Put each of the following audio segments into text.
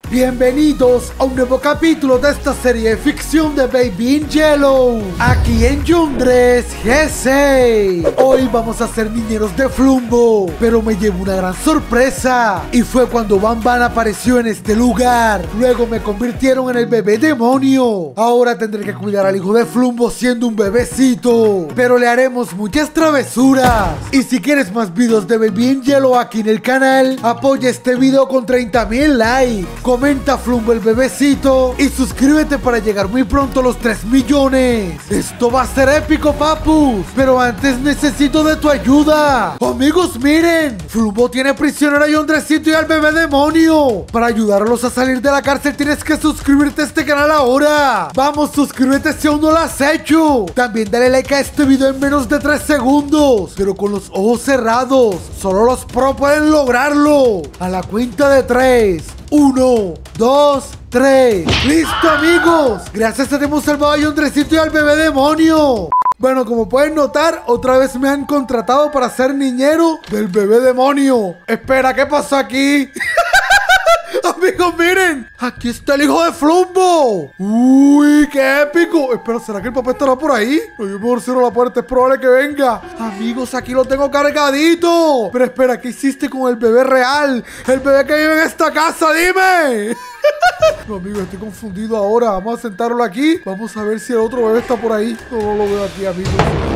Bienvenidos a un nuevo capítulo de esta serie de ficción de Baby in Yellow, aquí en Yundres GC. Hoy vamos a ser niñeros de Flumbo, pero me llevo una gran sorpresa, y fue cuando Banban apareció en este lugar. Luego me convirtieron en el bebé demonio. Ahora tendré que cuidar al hijo de Flumbo siendo un bebecito, pero le haremos muchas travesuras. Y si quieres más videos de Baby in Yellow aquí en el canal, apoya este video con 30,000 likes. Comenta Flumbo el bebecito y suscríbete para llegar muy pronto a los 3 millones. Esto va a ser épico, papus. Pero antes necesito de tu ayuda. Amigos, miren, Flumbo tiene prisionero a Yondrecito y al bebé demonio. Para ayudarlos a salir de la cárcel tienes que suscribirte a este canal ahora. Vamos, suscríbete si aún no lo has hecho. También dale like a este video en menos de 3 segundos, pero con los ojos cerrados. Solo los pro pueden lograrlo. A la cuenta de 3. 1, 2, 3. ¡Listo, amigos! Gracias a Dios hemos salvado a Yondrecito y al bebé demonio. Bueno, como pueden notar, otra vez me han contratado para ser niñero del bebé demonio. Espera, ¿qué pasó aquí? Amigos, miren, aquí está el hijo de Flumbo. Uy, qué épico. Espera, ¿será que el papá estará por ahí? No, yo mejor cierro la puerta, es probable que venga. Amigos, aquí lo tengo cargadito. Pero espera, ¿qué hiciste con el bebé real? El bebé que vive en esta casa, dime. No, amigos, estoy confundido ahora. Vamos a sentarlo aquí. Vamos a ver si el otro bebé está por ahí. No lo veo aquí, amigos.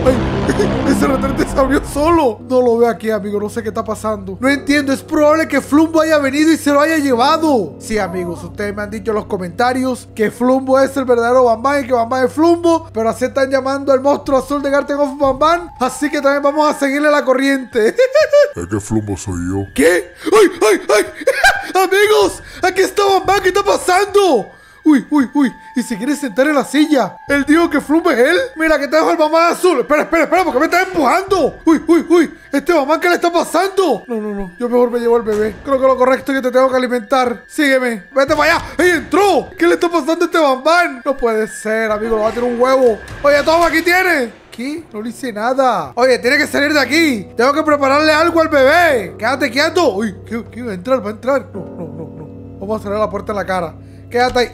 ¡Ay! Ese retrete se abrió solo. No lo veo aquí, amigos. No sé qué está pasando. No entiendo. Es probable que Flumbo haya venido y se lo haya llevado. Sí, amigos. Ustedes me han dicho en los comentarios que Flumbo es el verdadero Banban y que Banban es Flumbo. Pero así están llamando al monstruo azul de Garten of Banban. Así que también vamos a seguirle la corriente. Es que Flumbo soy yo. ¿Qué? ¡Ay, ay, ay! Amigos, aquí está Banban. ¿Qué está pasando? Uy, uy, uy. ¿Y se quiere sentar en la silla? ¿Él dijo que Flumbo es él? Mira, que te dejo el Banban azul. Espera, espera, espera, porque me está empujando. Uy, uy, uy. ¿Este Banban qué le está pasando? No, no, no. Yo mejor me llevo al bebé. Creo que lo correcto es que te tengo que alimentar. Sígueme. Vete para allá. ¡Ey, entró! ¿Qué le está pasando a este Banban? No puede ser, amigo. Lo va a tirar un huevo. Oye, toma, aquí tienes. ¿Qué? No le hice nada. Oye, tiene que salir de aquí. Tengo que prepararle algo al bebé. Quédate quieto. Uy, ¿qué va a entrar? ¿Va a entrar? No, no, no, no. Vamos a cerrar la puerta en la cara. Quédate ahí.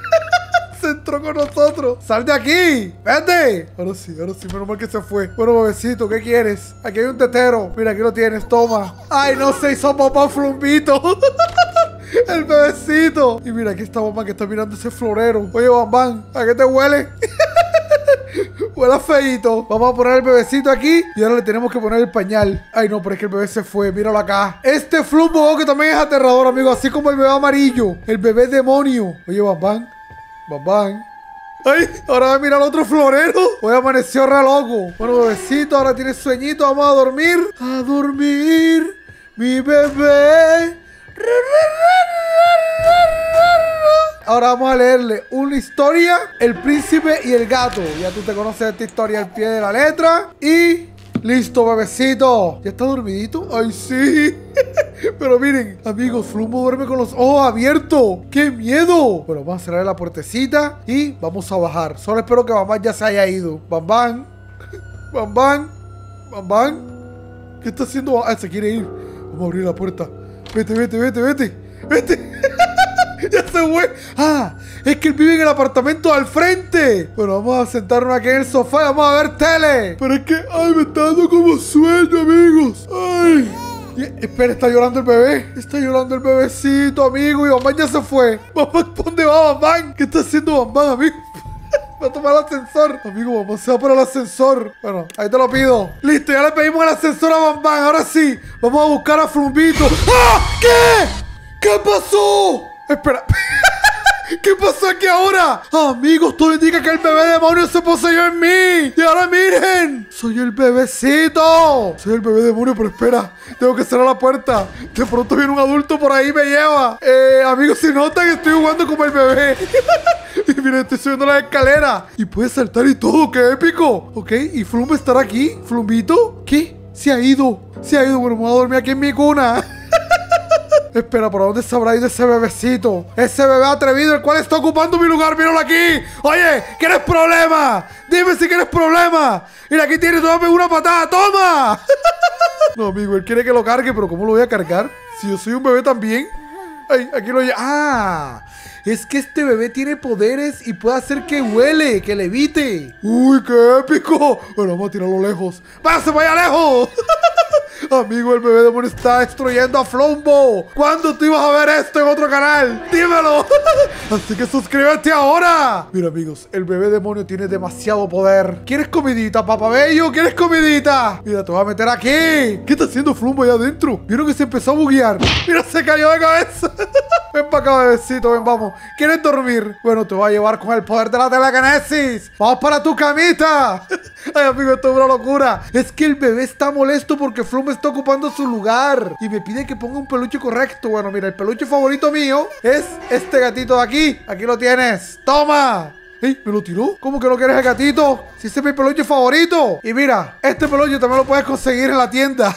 Se entró con nosotros. ¡Sal de aquí! ¡Vete! Ahora sí, menos mal que se fue. Bueno, bebecito, ¿qué quieres? Aquí hay un tetero. Mira, aquí lo tienes, toma. ¡Ay, no se hizo papá Flumbito! El bebecito. Y mira, aquí está Banban que está mirando ese florero. Oye, Banban, ¿a qué te huele? Huele feíto. Vamos a poner el bebecito aquí y ahora le tenemos que poner el pañal. Ay, no, pero es que el bebé se fue. Míralo acá. Este Flumbo que también es aterrador, amigo. Así como el bebé amarillo. El bebé demonio. Oye, Banban. Banban. Ay, ahora va a mirar al otro florero. Hoy amaneció re loco. Bueno, bebecito, ahora tienes sueñito. Vamos a dormir. A dormir, mi bebé. Ahora vamos a leerle una historia, El príncipe y el gato. Ya tú te conoces esta historia al pie de la letra. Y listo, bebecito. ¿Ya está dormidito? ¡Ay, sí! Pero miren, amigos, Flumbo duerme con los ojos abiertos. ¡Qué miedo! Bueno, vamos a cerrar la puertecita y vamos a bajar. Solo espero que Banban ya se haya ido. Banban. Banban. Banban. ¿Qué está haciendo? Ah, se quiere ir. Vamos a abrir la puerta. Vete, vete, vete, vete. Vete. Ya se fue. Ah, es que él vive en el apartamento al frente. Bueno, vamos a sentarnos aquí en el sofá y vamos a ver tele. Pero es que, ay, me está dando como sueño, amigos. Ay. Espera, está llorando el bebé. Está llorando el bebecito, amigo. Y Banban ya se fue. Banban, ¿dónde va Banban? ¿Qué está haciendo Banban, amigo? Va a tomar el ascensor. Amigo, vamos a por el ascensor. Bueno, ahí te lo pido. Listo, ya le pedimos el ascensor a Banban. Ahora sí, vamos a buscar a Flumbito. ¡Ah! ¿Qué? ¿Qué pasó? Espera. ¿Qué pasó aquí ahora? Amigos, todo indica que el bebé demonio se poseyó en mí. Y ahora miren, soy el bebecito. Soy el bebé demonio, pero espera, tengo que cerrar la puerta. De pronto viene un adulto por ahí y me lleva. Amigos, si notan que estoy jugando como el bebé. Y miren, estoy subiendo la escalera. Y puede saltar y todo, qué épico. Ok, ¿y Flumbo estará aquí? ¿Flumbito? ¿Qué? Se ha ido. Se ha ido, bueno, me voy a dormir aquí en mi cuna. Espera, ¿por dónde se habrá ido ese bebecito? Ese bebé atrevido, el cual está ocupando mi lugar. ¡Míralo aquí! Oye, ¿quieres problema? Dime si quieres problema. Mira, aquí tienes, tómame una patada, ¡toma! No, amigo, él quiere que lo cargue, pero ¿cómo lo voy a cargar? Si yo soy un bebé también. Ay, aquí lo llevo. ¡Ah! Es que este bebé tiene poderes y puede hacer que vuele, que levite. ¡Uy, qué épico! Bueno, vamos a tirarlo lejos. ¡Pase, vaya lejos! Amigo, el bebé demonio está destruyendo a Flumbo. ¿Cuándo tú ibas a ver esto en otro canal? ¡Dímelo! Así que suscríbete ahora. Mira, amigos, el bebé demonio tiene demasiado poder. ¿Quieres comidita, papá bello? ¿Quieres comidita? Mira, te voy a meter aquí. ¿Qué está haciendo Flumbo allá adentro? ¿Vieron que se empezó a buguear? Mira, se cayó de cabeza. Ven para acá, bebecito, ven, vamos. ¿Quieres dormir? Bueno, te voy a llevar con el poder de la telequinesis. ¡Vamos para tu camita! Ay, amigo, esto es una locura. Es que el bebé está molesto porque Flumbo está ocupando su lugar y me pide que ponga un peluche correcto. Bueno, mira, el peluche favorito mío es este gatito de aquí. Aquí lo tienes. ¡Toma! ¡Ey! ¿Me lo tiró? ¿Cómo que no quieres el gatito? Si ese es mi peluche favorito. Y mira, este peluche también lo puedes conseguir en la tienda.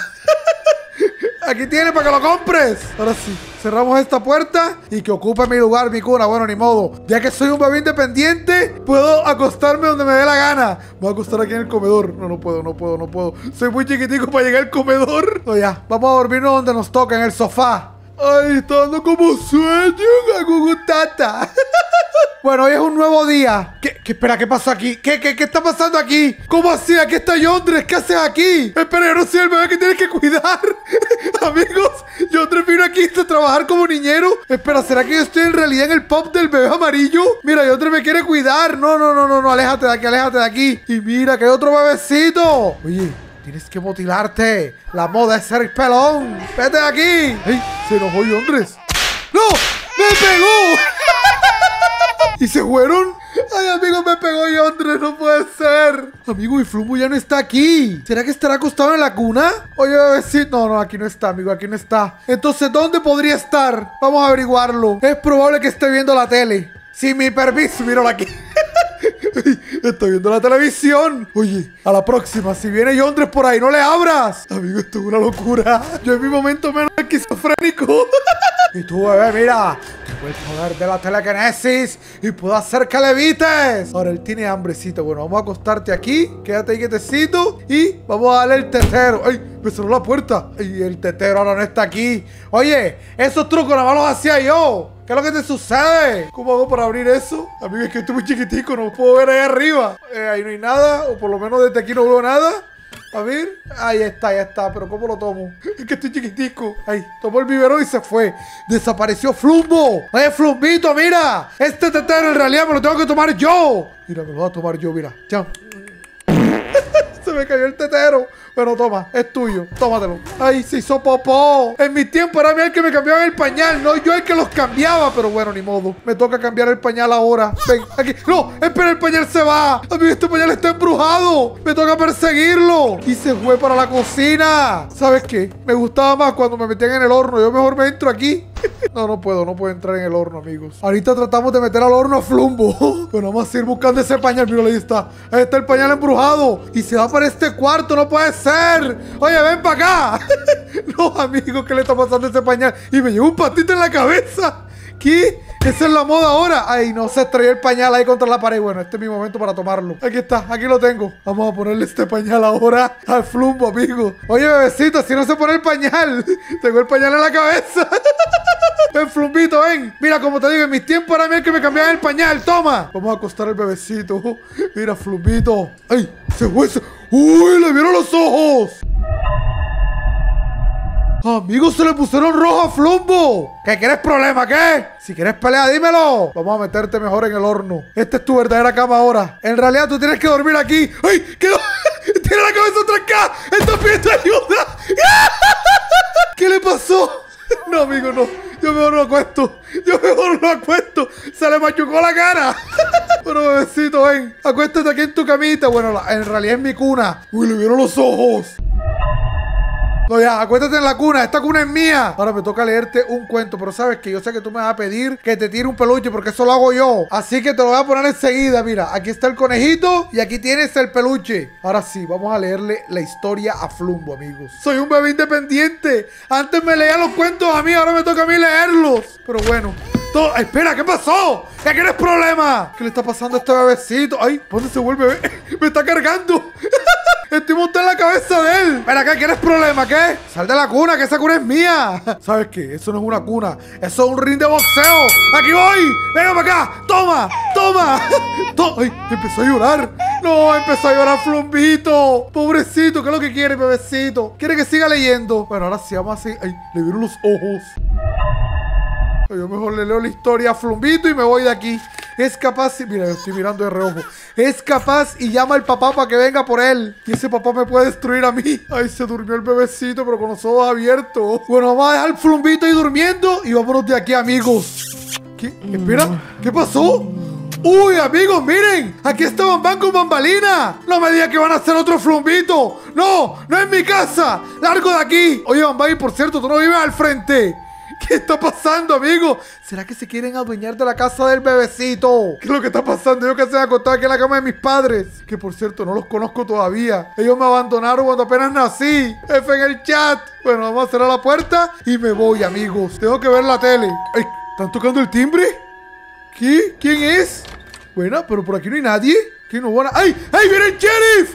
Aquí tiene para que lo compres. Ahora sí, cerramos esta puerta y que ocupe mi lugar, mi cuna. Bueno, ni modo. Ya que soy un bebé independiente, puedo acostarme donde me dé la gana. Me voy a acostar aquí en el comedor. No, no puedo. Soy muy chiquitico para llegar al comedor. No, ya, vamos a dormirnos donde nos toca, en el sofá. Ay, está dando como sueño, Gagugutata. Bueno, hoy es un nuevo día. Espera, ¿qué pasó aquí? ¿Qué está pasando aquí? ¿Cómo así? Aquí está Yondres. ¿Qué haces aquí? Espera, yo no soy el bebé que tienes que cuidar. Amigos, Yondres vino aquí a trabajar como niñero. Espera, ¿será que yo estoy en realidad en el pop del bebé amarillo? Mira, Yondres me quiere cuidar. No, aléjate de aquí. Y mira, que hay otro bebecito. Oye, tienes que motilarte. La moda es ser pelón. Vete de aquí. ¡Ey! Se enojó Yondres. ¡No! ¡Me pegó! ¿Y se fueron? Ay, amigo, me pegó Yondres, no puede ser. Amigo, y Flumbo ya no está aquí. ¿Será que estará acostado en la cuna? Oye, bebecito. No, aquí no está, amigo, aquí no está. Entonces, ¿dónde podría estar? Vamos a averiguarlo. Es probable que esté viendo la tele. Sin mi permiso, míralo aquí. Estoy viendo la televisión. Oye, a la próxima, si viene Yondres por ahí, no le abras. Amigo, esto es una locura. Yo en mi momento menos esquizofrénico. Y tú, bebé, mira, tengo el poder de la telequinesis y puedo hacer que levites. Ahora él tiene hambrecito. Bueno, vamos a acostarte aquí. Quédate ahí quietecito y vamos a darle el tetero. ¡Ay! Me cerró la puerta. ¡Ay! El tetero ahora no está aquí. Oye, esos trucos nada más los hacía yo. ¿Qué es lo que te sucede? ¿Cómo hago para abrir eso? Amigo, es que estoy muy chiquitico, no puedo ver ahí arriba. Ahí no hay nada, o por lo menos desde aquí no veo nada. A ver, ahí está, pero ¿cómo lo tomo? Es que estoy chiquitico. Ahí, tomó el biberón y se fue. Desapareció Flumbo. Oye, Flumbito, mira. Este tetero en realidad me lo tengo que tomar yo. Mira, me lo voy a tomar yo, mira. Chao. Se me cayó el tetero. Bueno, toma, es tuyo, tómatelo. Ay, se hizo popó. En mi tiempo era a mí el que me cambiaba el pañal, no yo el que los cambiaba. Pero bueno, ni modo, me toca cambiar el pañal ahora. Ven, aquí, no, espera, el pañal se va. Amigo, este pañal está embrujado. Me toca perseguirlo. Y se fue para la cocina. ¿Sabes qué? Me gustaba más cuando me metían en el horno. Yo mejor me entro aquí. No puedo entrar en el horno, amigos. Ahorita tratamos de meter al horno a Flumbo. Bueno, vamos a ir buscando ese pañal. Mira, ahí está. Ahí está el pañal embrujado. Y se va para este cuarto, no puede ser. Oye, ven para acá. No, amigo, ¿qué le está pasando a ese pañal? Y me llevó un patito en la cabeza. ¿Qué? Esa es la moda ahora. Ay, no, se estrelló el pañal ahí contra la pared. Bueno, este es mi momento para tomarlo. Aquí está, aquí lo tengo. Vamos a ponerle este pañal ahora al Flumbo, amigo. Oye, bebecito, si no se pone el pañal. Tengo el pañal en la cabeza. Ven, Flumbito, ven. Mira, como te digo, en mis tiempos era a mí el que me cambiaba el pañal. Toma. Vamos a acostar al bebecito. Mira, Flumbito. Ay, se fue. Uy, le vieron los ojos. Amigos, se le pusieron rojo a Flumbo. ¿Qué quieres problema? ¿Qué? Si quieres pelea, dímelo. Vamos a meterte mejor en el horno. Esta es tu verdadera cama ahora. En realidad tú tienes que dormir aquí. ¡Ay! ¡Quedó! ¡Tiene la cabeza trancada! ¡Está pidiendo ayuda! ¿Qué le pasó? No, amigo, no. Yo mejor no acuesto. Se le machucó la cara. Bueno, bebecito, ven. Acuéstate aquí en tu camita. Bueno, en realidad es mi cuna. Uy, le vieron los ojos. No, ya, acuéstate en la cuna. Esta cuna es mía. Ahora me toca leerte un cuento. Pero sabes que yo sé que tú me vas a pedir que te tire un peluche porque eso lo hago yo. Así que te lo voy a poner enseguida. Mira, aquí está el conejito y aquí tienes el peluche. Ahora sí, vamos a leerle la historia a Flumbo, amigos. Soy un bebé independiente. Antes me leían los cuentos a mí, ahora me toca a mí leerlos. Pero bueno. Espera, ¿qué pasó? ¿Qué quieres problema? ¿Qué le está pasando a este bebecito? Ay, ¿dónde se vuelve? Me está cargando. Estoy montado en la cabeza de él. Ven acá, ¿quieres problema? ¿Qué? Sal de la cuna, que esa cuna es mía. ¿Sabes qué? Eso no es una cuna. Eso es un ring de boxeo. ¡Aquí voy! ¡Venga para acá! ¡Toma! ¡Toma! ¡Ay! Empezó a llorar. No, empezó a llorar Flumbito. Pobrecito, ¿qué es lo que quiere, bebecito? ¿Quiere que siga leyendo? Bueno, ahora sí, vamos a seguir. Ay, le vieron los ojos. Yo mejor le leo la historia a Flumbito y me voy de aquí. Es capaz, mira, yo estoy mirando de reojo. Es capaz y llama al papá para que venga por él. Y ese papá me puede destruir a mí. Ay, se durmió el bebecito, pero con los ojos abiertos. Bueno, vamos a dejar al Flumbito ahí durmiendo y vámonos de aquí, amigos. ¿Qué? Espera, ¿qué pasó? ¡Uy, amigos, miren! Aquí está Bambán con Bambalina. No me diga que van a hacer otro Flumbito. No, no es mi casa. Largo de aquí. Oye, Bambán, y por cierto, tú no vives al frente. ¿Qué está pasando, amigo? ¿Será que se quieren adueñar de la casa del bebecito? ¿Qué es lo que está pasando? Yo que se me acostado aquí en la cama de mis padres. Que por cierto, no los conozco todavía. Ellos me abandonaron cuando apenas nací. F en el chat. Bueno, vamos a cerrar la puerta y me voy, amigos. Tengo que ver la tele. Ay, ¿están tocando el timbre? ¿Qué? ¿Quién es? Bueno, pero por aquí no hay nadie. ¿Qué no van a...? ¡Ay! ¡Ay, viene el sheriff!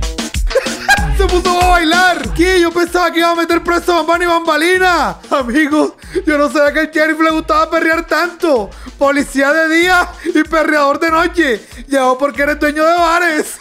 Se puso a bailar. ¿Qué? Yo pensaba que iba a meter preso a Bambán y Bambalina. Amigos, yo no sabía que al sheriff le gustaba perrear tanto. Policía de día y perreador de noche. Llegó porque eres dueño de bares.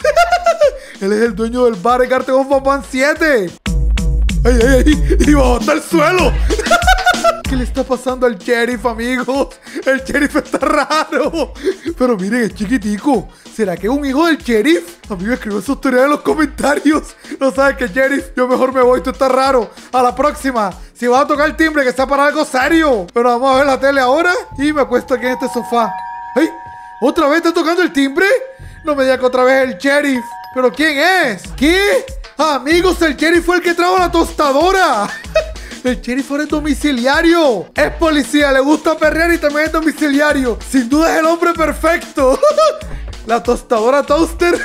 Él es el dueño del bar en Garten of Bambán 7. ¡Ay, ay, ay! ¡Y bajó hasta el suelo! ¿Qué le está pasando al sheriff, amigos? El sheriff está raro. Pero miren, es chiquitico. ¿Será que es un hijo del sheriff? Amigo, escribe sus teorías en los comentarios. No sabes qué, sheriff. Yo mejor me voy, tú estás raro. A la próxima. Si vas a tocar el timbre, que sea para algo serio. Pero vamos a ver la tele ahora. Y me acuesto aquí en este sofá. ¡Ay! ¿Otra vez está tocando el timbre? No me diga que otra vez el sheriff. ¿Pero quién es? ¿Qué? Amigos, el sheriff fue el que trajo la tostadora. El sheriff ahora es domiciliario. Es policía, le gusta perrear y también es domiciliario. Sin duda es el hombre perfecto. La tostadora toaster.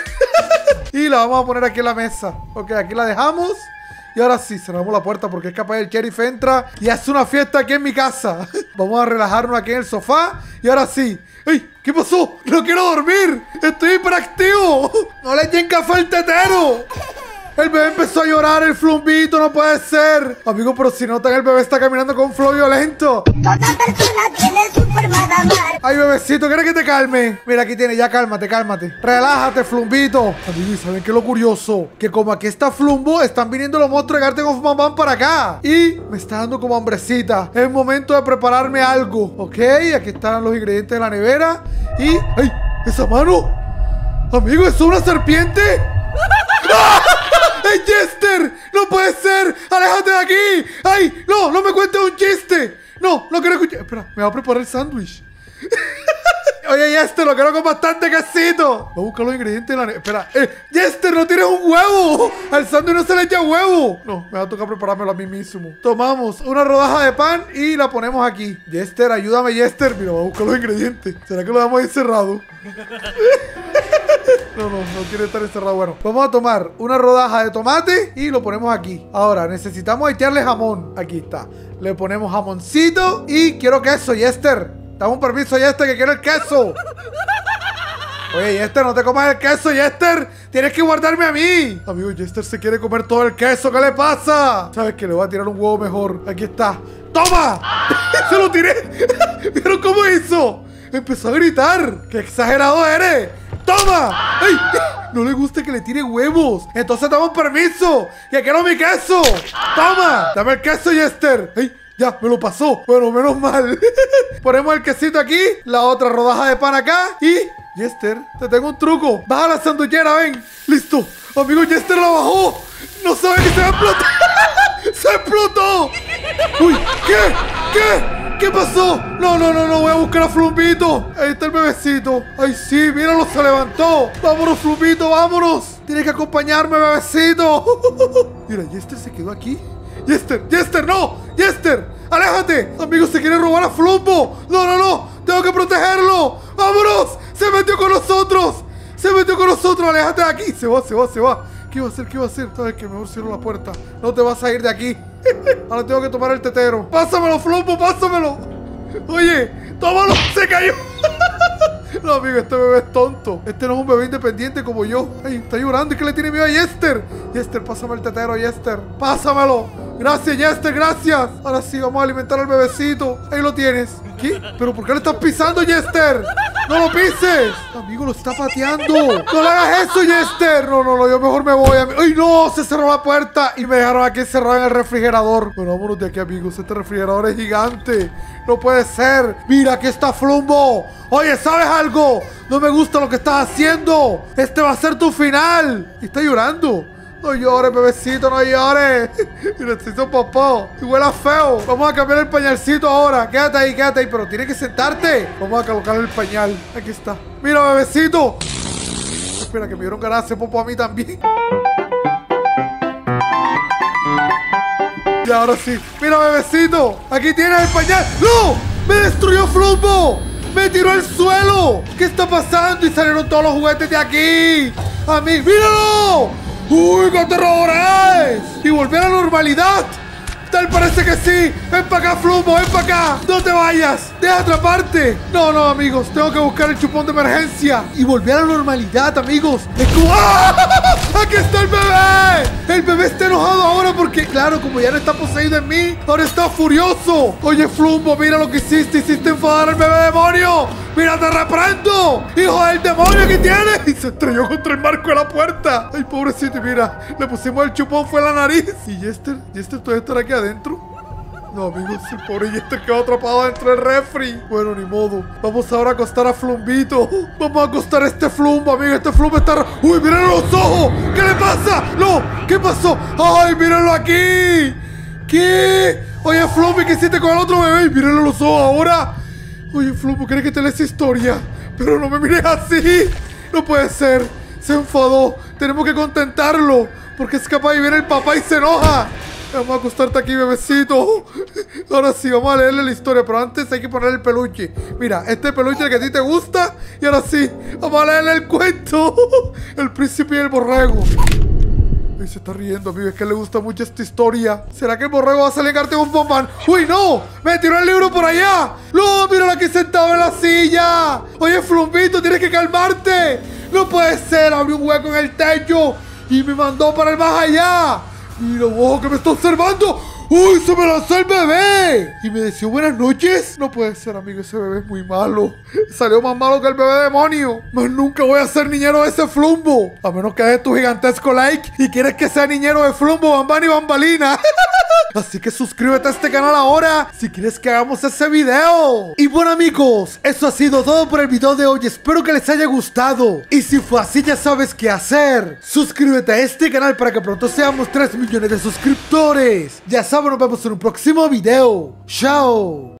Y la vamos a poner aquí en la mesa. Ok, aquí la dejamos. Y ahora sí, cerramos la puerta porque es capaz el sheriff entra y hace una fiesta aquí en mi casa. Vamos a relajarnos aquí en el sofá. Y ahora sí. ¡Ay! ¿Qué pasó? ¡No quiero dormir! ¡Estoy hiperactivo! ¡No le echen café al tetero! El bebé empezó a llorar, el Flumbito, no puede ser. Amigo, pero si notan, el bebé está caminando con flow violento. Toda persona tiene su forma de amar. Ay, bebecito, ¿quieres que te calme? Mira, aquí tiene, ya cálmate, cálmate. Relájate, Flumbito. Amigo, ¿y saben qué es lo curioso? Que como aquí está Flumbo, están viniendo los monstruos de Garten of Bambán para acá. Y me está dando como hambrecita. Es momento de prepararme algo. Ok, aquí están los ingredientes de la nevera. Y... ¡ay! ¿Esa mano? Amigo, ¿es una serpiente? ¡Ah! ¡Ey, Jester! ¡No puede ser! ¡Aléjate de aquí! ¡Ay! ¡No! ¡No me cuentes un chiste! ¡No! ¡No quiero escuchar! Espera, me va a preparar el sándwich. Oye, Jester, lo quiero con bastante quesito. Voy a buscar los ingredientes de la... Espera. Jester, no tienes un huevo. Al sándwich no se le echa huevo. No, me va a tocar preparármelo a mí mismo. Tomamos una rodaja de pan y la ponemos aquí. Jester, ayúdame, Jester. Mira, voy a buscar los ingredientes. ¿Será que lo dejamos encerrado? No quiere estar encerrado. Bueno, vamos a tomar una rodaja de tomate y lo ponemos aquí. Ahora, necesitamos echarle jamón. Aquí está. Le ponemos jamoncito y quiero queso, Jester. Dame un permiso, Jester, que quiero el queso. Oye, Jester, no te comas el queso, Jester. Tienes que guardarme a mí. Amigo, Jester se quiere comer todo el queso. ¿Qué le pasa? ¿Sabes qué? Le voy a tirar un huevo mejor. Aquí está. ¡Toma! ¡Se lo tiré! ¿Vieron cómo hizo? Empezó a gritar. ¡Qué exagerado eres! ¡Toma! ¡Ay! No le gusta que le tire huevos. Entonces dame un permiso. ¡Que quiero mi queso! ¡Toma! Dame el queso, Jester. ¡Ay! Ya, me lo pasó. Bueno, menos mal. Ponemos el quesito aquí. La otra rodaja de pan acá. Y... Jester, te tengo un truco. Baja la sanduchera, ven. Listo. Amigo, Jester la bajó. No sabe que se va a explotar. ¡Se explotó! ¡Uy! ¿Qué? ¿Qué? ¿Qué pasó? No, voy a buscar a Flumbito. Ahí está el bebecito. Ay, sí, míralo, se levantó. Vámonos, Flumbito, vámonos. Tienes que acompañarme, bebecito. Mira, Jester se quedó aquí. Jester, no. Jester, aléjate. Amigos, se quiere robar a Flumbo. No. Tengo que protegerlo. Vámonos. Se metió con nosotros. Aléjate de aquí. Se va. ¿Qué va a hacer? Sabes que mejor cierro la puerta. No te vas a ir de aquí. Ahora tengo que tomar el tetero. Pásamelo, Flumbo, pásamelo. Oye, tómalo. Se cayó. No, amigo, este bebé es tonto. Este no es un bebé independiente como yo. Ay, está llorando. ¿Y qué le tiene miedo a Jester? Jester, pásame el tetero, Jester. Pásamelo. Gracias, Jester, gracias. Ahora sí, vamos a alimentar al bebecito. Ahí lo tienes. ¿Qué? ¿Pero por qué le estás pisando, Jester? ¡No lo pises! Amigo, lo está pateando. ¡No le hagas eso, Jester! No, yo mejor me voy. ¡Ay, no! Se cerró la puerta y me dejaron aquí encerrado en el refrigerador. Bueno, vámonos de aquí, amigos. Este refrigerador es gigante. No puede ser. Mira, aquí está Flumbo. Oye, ¿sabes algo? No me gusta lo que estás haciendo. Este va a ser tu final. Y está llorando. No llores, bebecito, no llores. Mira, se hizo popó. Y huele feo. Vamos a cambiar el pañalcito ahora. Quédate ahí, pero tienes que sentarte. Vamos a colocar el pañal. Aquí está. Mira, bebecito. Espera, que me dieron ganas de hacer popó a mí también. Y ahora sí. Mira, bebecito. Aquí tienes el pañal. ¡No! ¡Me destruyó Flumbo! ¡Me tiró al suelo! ¿Qué está pasando? Y salieron todos los juguetes de aquí. A mí, ¡míralo! ¡Uy, qué aterradores! ¡Y volver a la normalidad! Tal parece que sí. Ven para acá, Flumbo, ven para acá. No te vayas. Deja atraparte. No, amigos. Tengo que buscar el chupón de emergencia. Y volver a la normalidad, amigos. Es como... ¡Ah! ¡Aquí está el bebé! El bebé está enojado ahora porque, claro, como ya no está poseído en mí, ahora está furioso. Oye, Flumbo, mira lo que hiciste. Hiciste enfadar al bebé demonio. ¡Mira, te reprendo! ¡Hijo del demonio que tienes! Y se estrelló contra el marco de la puerta. Ay, pobrecito, y mira, le pusimos el chupón, fue en la nariz. ¿Y Jester todavía estará aquí adentro? No, amigos, el pobre Jester quedó atrapado dentro del refri. Bueno, ni modo. Vamos ahora a acostar a Flumbito. Vamos a acostar a este Flumbo, amigo. Este Flumbo está... ¡Uy, mírenlo los ojos! ¿Qué le pasa? ¡No! ¿Qué pasó? ¡Ay, mírenlo aquí! ¿Qué? Oye, Flumbi, ¿qué hiciste con el otro bebé? Mírenlo los ojos ahora. Oye, Flumbo, ¿quieres que te lea esa historia? Pero no me mires así. No puede ser. Se enfadó. Tenemos que contentarlo. Porque es capaz de ver el papá y se enoja. Vamos a acostarte aquí, bebecito. Ahora sí, vamos a leerle la historia. Pero antes hay que poner el peluche. Mira, este peluche es el que a ti te gusta. Y ahora sí, vamos a leerle el cuento. El príncipe y el borrego. Ay, se está riendo, amigo. Es que le gusta mucho esta historia. ¿Será que el borrego va a salir a carte un bombán? ¡Uy, no! ¡Me tiró el libro por allá! ¡No! ¡Míralo aquí sentado en la silla! Oye, Flumbito, tienes que calmarte. No puede ser. Abrió un hueco en el techo y me mandó para el más allá. Mira, ojo, que me está observando. ¡Uy! ¡Se me lanzó el bebé! Y me decía buenas noches. No puede ser, amigo. Ese bebé es muy malo. Salió más malo que el bebé demonio. Más nunca voy a ser niñero de ese Flumbo. A menos que dejes tu gigantesco like y quieres que sea niñero de Flumbo, Bambán y Bambalina. Así que suscríbete a este canal ahora si quieres que hagamos ese video. Y bueno, amigos, eso ha sido todo por el video de hoy. Espero que les haya gustado. Y si fue así, ya sabes qué hacer. Suscríbete a este canal para que pronto seamos 3 millones de suscriptores. Ya sabes, nos vemos en un próximo video. ¡Chao!